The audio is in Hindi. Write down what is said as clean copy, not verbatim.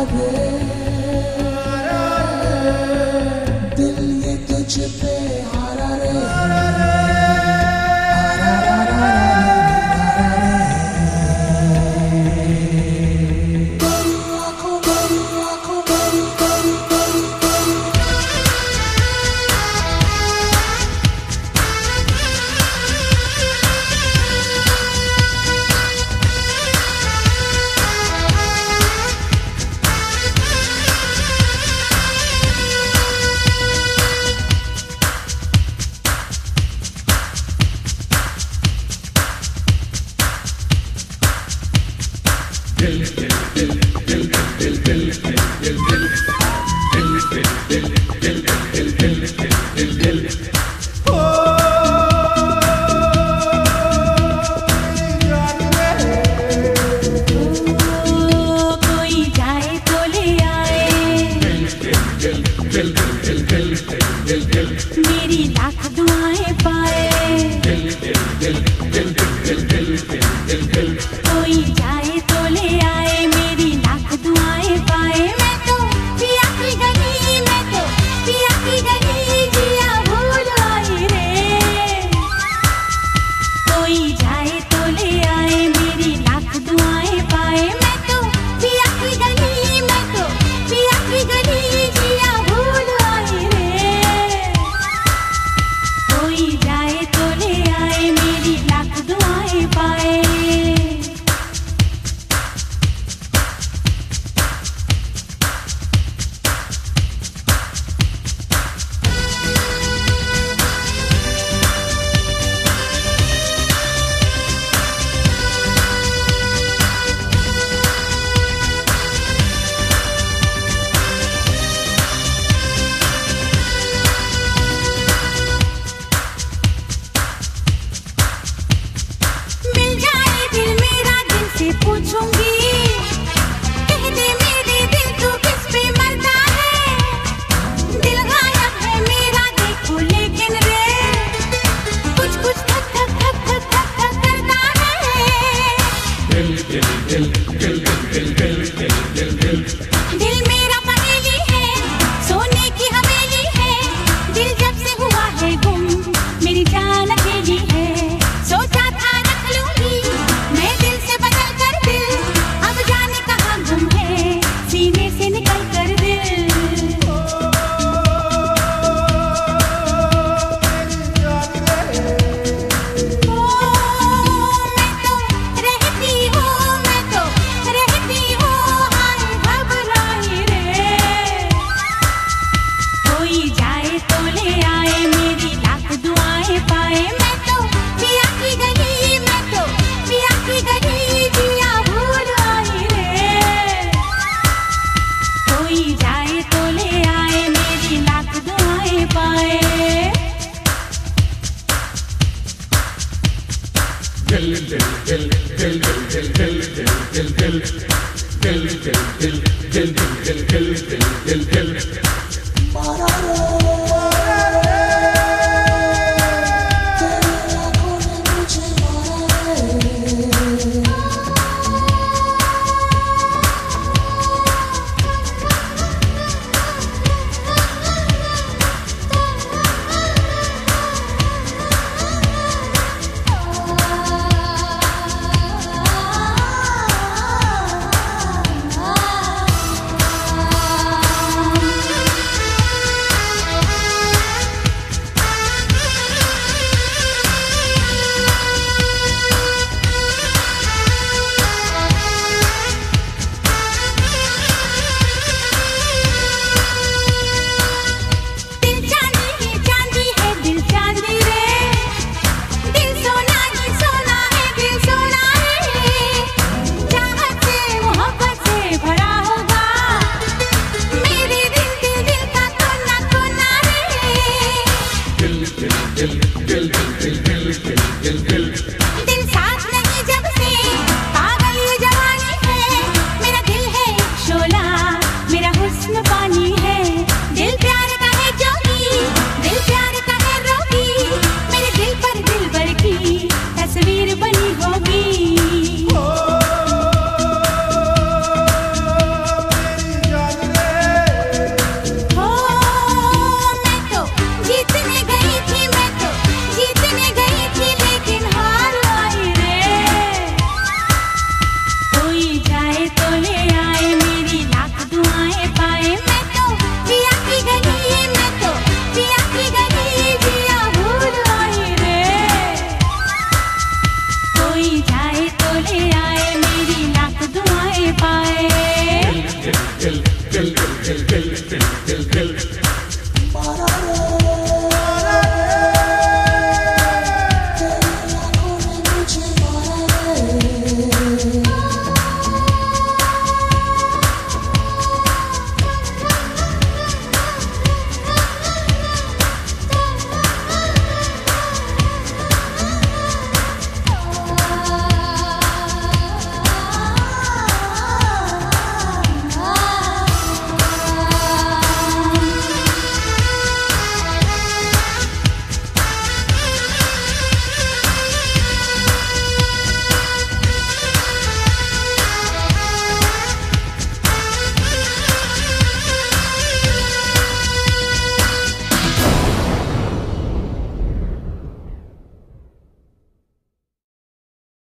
दिल ये तुझ पे हारा रे। मेरी लाख दुआएं पाए, कोई जाए तो ले आए। मेरी लाख दुआएं पाए, मैं तो पिया की गली, मैं तो पिया की गली जिया भूल आई रे। कोई जाए तो ले आए, मेरी लाख दुआएं पाए, मैं तो पिया की गली, मैं तो पिया की गली जिया भूल आई रे। कोई जाए तो ले आए, मेरी लाख दुआएं पाए। पूछूंगी, कह दे मेरे दिल तू किस पे मरता है। दिल गायब है मेरा देखो लेकिन रे, कुछ कुछ धक धक धक धक धक धक करता है। दिल मेरा पहेली है, सोने की हवेली है। दिल जब से हुआ है गुम, मेरी जान अकेली है। सोचा था रख लूंगी मैं दिल से बदल कर दिल, अब जाने कहाँ गुम है सीने से निकल कर दिल। मैं तो रहती हूँ हाय घबराई रे। कोई जाए तो ले आए, मेरी लाख दुआएं पाए, मैं तो पिया की गली, मैं तो पिया की गली जिया भूल आई रे। कोई जाए तो ले आए, मेरी लाख दुआएं पाए। दिल